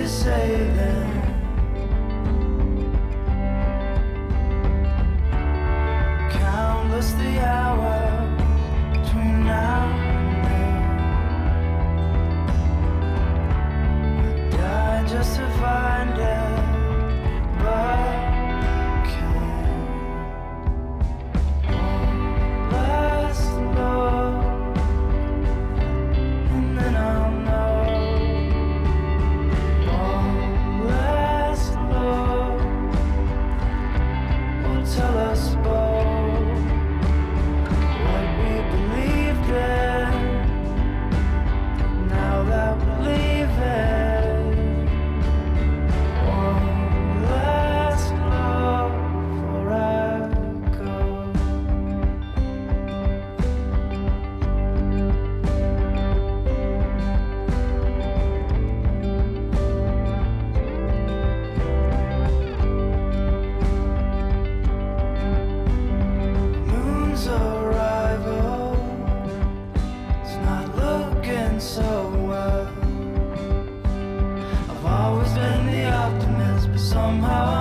say then? Countless the hours between now and then. I die just to find it, but can't. Last love, and then I'll know. Last love will tell us both what we believed in. Now that we're leaving, one last love before I go. Moon's arrival is not looking so well. I've always been the optimist, but somehow